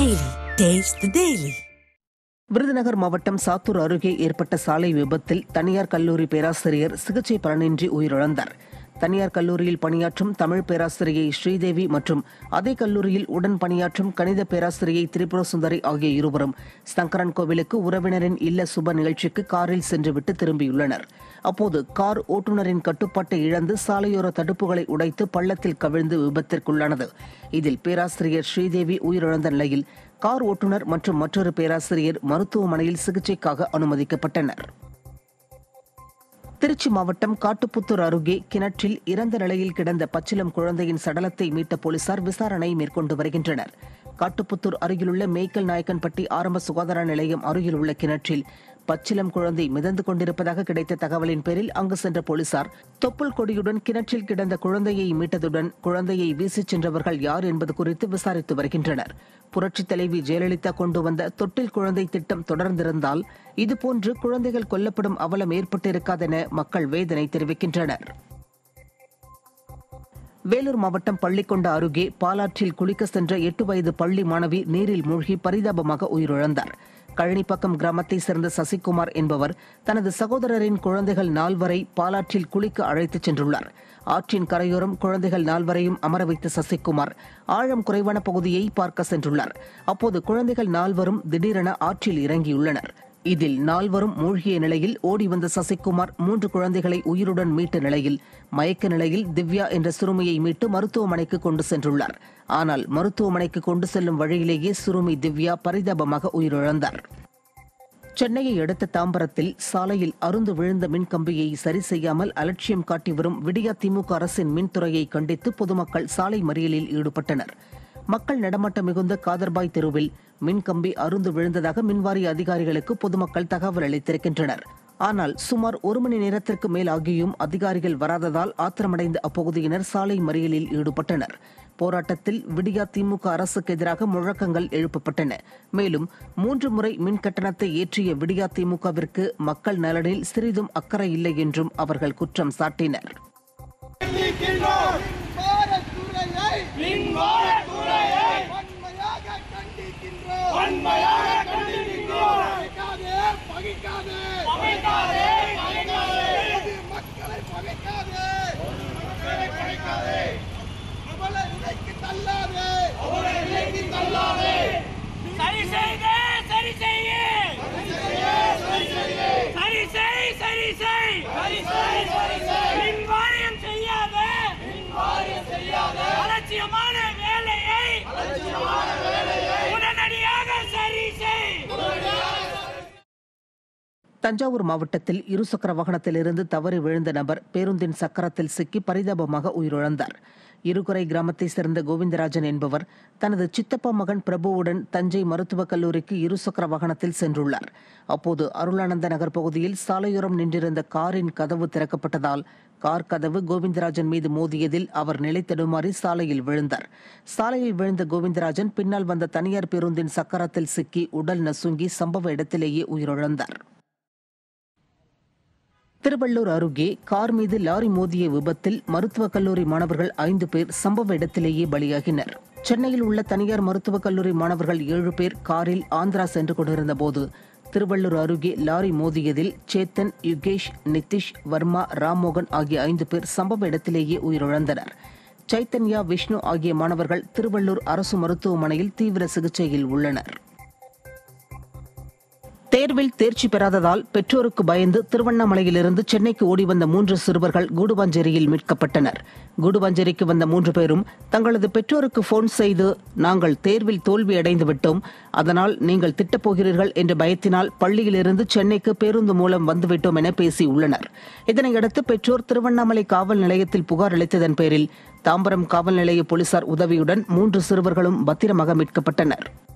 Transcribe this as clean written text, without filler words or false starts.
Daily. Taste the Daily. Virudhunagar மாவட்டம் சாத்தூர் அருகே ஏற்பட்ட சாலை விபத்தில் தனியார் கல்லூரி பேராசிரியர் சிகிச்சை பலனின்றி உயிரிழந்தார். தனியார் கல்லூரியில் பணியாற்றும் தமிழ் பேராசிரியை ஸ்ரீதேவி மற்றும் அதே கல்லூரியில் உடன் பணியாற்றும் கணித பேராசிரியை திரிபுர சுந்தரி ஆகிய இருவரும் சங்கரன் கோவிலுக்கு உறவினரின் இல்ல சுப நிகழ்ச்சிக்கு காரில் சென்றுவிட்டு திரும்பியுள்ளனர். அப்போது கார் ஓட்டுநரின் கட்டுப்பாட்டை இழந்து சாலையோர தடுப்புகளை உடைத்து பள்ளத்தில் கவிழ்ந்து விபத்திற்குள்ளானது. இதில் பேராசிரியர் ஸ்ரீதேவி உயிரிழந்த நிலையில் கார் ஓட்டுநர் மற்றும் மற்றொரு பேராசிரியர் மருத்துவமனையில் சிகிச்சைக்காக அனுமதிக்கப்பட்டனர். திருச்சி மாவட்டம் காட்டுப்புத்தூர் அருகே கிணற்றில் இறந்த நிலையில் கிடந்த பச்சிளம் குழந்தையின் சடலத்தை மீட்ட போலீசார் விசாரணை மேற்கொண்டு வருகின்றனர். காட்டுப்புத்தூர் அருகிலுள்ள மேய்க்கல் நாயக்கன்பட்டி ஆரம்ப சுகாதார நிலையம் அருகிலுள்ள கிணற்றில் பச்சிளம் குழந்தை மிதந்து கொண்டிருப்பதாக கிடைத்த தகவலின் பேரில் அங்கு சென்ற போலீசார் தொப்புள் கொடியுடன் கிணற்றில் கிடந்த குழந்தையை மீட்டதுடன் குழந்தையை வீசிச் சென்றவர்கள் யார் என்பது குறித்து விசாரித்து வருகின்றனர். புரட்சித் தலைவி ஜெயலலிதா கொண்டு வந்த தொட்டில் குழந்தை திட்டம் தொடர்ந்திருந்தால் இதுபோன்று குழந்தைகள் கொல்லப்படும் அவலம் ஏற்பட்டிருக்காதென மக்கள் வேதனை தெரிவிக்கின்றனர். வேலூர் மாவட்டம் பள்ளிக்கொண்டா அருகே பாலாற்றில் குளிக்க சென்ற 8 வயது பள்ளி மாணவி நீரில் மூழ்கி பரிதாபமாக உயிரிழந்தார். கழனிப்பக்கம் கிராமத்தைச் சேர்ந்த சசிகுமார் என்பவர் தனது சகோதரரின் குழந்தைகள் 4 பாலாற்றில் குளிக்க அழைத்துச் சென்றுள்ளார். ஆற்றின் கரையோரம் குழந்தைகள் 4 அமர வைத்த சசிகுமார் ஆழம் குறைவான பகுதியை பார்க்க சென்றுள்ளார். அப்போது குழந்தைகள் 4 திடீரென ஆற்றில் இறங்கியுள்ளனர். இதில் 4 மூழ்கிய நிலையில் ஓடி வந்த சசிகுமார் 3 குழந்தைகளை உயிருடன் மீட்ட நிலையில் மயக்க நிலையில் திவ்யா என்ற சிறுமியை மீட்டு மருத்துவமனைக்கு கொண்டு சென்றுள்ளார். ஆனால் மருத்துவமனைக்கு கொண்டு செல்லும் வழியிலேயே சிறுமி திவ்யா பரிதாபமாக உயிரிழந்தார். சென்னையை அடுத்த தாம்பரத்தில் சாலையில் அருந்து விழுந்த மின்கம்பியை சரி செய்யாமல் அலட்சியம் காட்டி வரும் விடியா திமுக அரசின் மின்துறையை கண்டித்து பொதுமக்கள் சாலை மறியலில் ஈடுபட்டனர். மக்கள் நடமாட்டம் மிகுந்த காதர்பாய் தெருவில் மின்கம்பி அருந்து விழுந்ததாக மின்வாரிய அதிகாரிகளுக்கு பொதுமக்கள் தகவல் அளித்திருக்கின்றனர். ஆனால் சுமார் 1 மணி நேரத்திற்கு மேல் ஆகியும் அதிகாரிகள் வராததால் ஆத்திரமடைந்த அப்பகுதியினர் சாலை மறியலில் ஈடுபட்டனர். போராட்டத்தில் விடியா திமுக அரசுக்கு எதிராக முழக்கங்கள் எழுப்பப்பட்டன. மேலும் 3 முறை மின் கட்டணத்தை ஏற்றிய விடியா திமுகவிற்கு மக்கள் நலனில் சிறிதும் அக்கறை இல்லை என்றும் அவர்கள் குற்றம் சாட்டினர். தஞ்சாவூர் மாவட்டத்தில் இருசக்கர வாகனத்திலிருந்து தவறி விழுந்த நபர் பேருந்தின் சக்கரத்தில் சிக்கி பரிதாபமாக உயிரிழந்தார். இருகுறை கிராமத்தைச் சேர்ந்த கோவிந்தராஜன் என்பவர் தனது சித்தப்பா மகன் பிரபுவுடன் தஞ்சை மருத்துவக் கல்லூரிக்கு இருசக்கர வாகனத்தில் சென்றுள்ளார். அப்போது அருளானந்த நகர் பகுதியில் சாலையோரம் நின்றிருந்த காரின் கதவு திறக்கப்பட்டதால் கார் கதவு கோவிந்தராஜன் மீது மோதியதில் அவர் நிலை தடுமாறி சாலையில் விழுந்தார். சாலையில் விழுந்த கோவிந்தராஜன் பின்னால் வந்த தனியார் பேருந்தின் சக்கரத்தில் சிக்கி உடல் நசுங்கி சம்பவ இடத்திலேயே உயிரிழந்தார். திருவள்ளூர் அருகே கார் மீது லாரி மோதிய விபத்தில் மருத்துவக் கல்லூரி மாணவர்கள் 5 பேர் சம்பவ இடத்திலேயே பலியாகினர். சென்னையில் உள்ள தனியார் மருத்துவக் கல்லூரி மாணவர்கள் 7 பேர் காரில் ஆந்திரா சென்று கொண்டிருந்த போது திருவள்ளூர் அருகே லாரி மோதியதில் சேத்தன், யுகேஷ், நிதிஷ், வர்மா, ராம்மோகன் ஆகிய 5 பேர் சம்பவ இடத்திலேயே உயிரிழந்தனர். சைத்தன்யா, விஷ்ணு ஆகிய மாணவர்கள் திருவள்ளூர் அரசு மருத்துவமனையில் தீவிர சிகிச்சையில் உள்ளனர். தேர்வில் தேர்ச்சி பெறாததால் பெற்றோருக்கு பயந்து திருவண்ணாமலையிலிருந்து சென்னைக்கு ஓடி வந்த 3 சிறுவர்கள் கூடுவாஞ்சேரியில் மீட்கப்பட்டனர். கூடுவாஞ்சேரிக்கு வந்த 3 பேரும் தங்களது பெற்றோருக்கு போன் செய்து நாங்கள் தேர்வில் தோல்வி அடைந்து விட்டோம், அதனால் நீங்கள் திட்டப்போகிறீர்கள் என்ற பயத்தினால் பள்ளியிலிருந்து சென்னைக்கு பேருந்து மூலம் வந்துவிட்டோம் என பேசியுள்ளனர். இதனையடுத்து பெற்றோர் திருவண்ணாமலை காவல் நிலையத்தில் புகார் அளித்ததன் பேரில் தாம்பரம் காவல் நிலைய போலீசார் உதவியுடன் 3 சிறுவர்களும் பத்திரமாக மீட்கப்பட்டனர்.